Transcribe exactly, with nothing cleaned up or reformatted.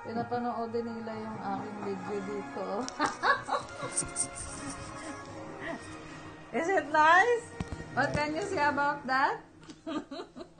Pinapanood din nila yung aking video dito. Is it nice? What can you say about that?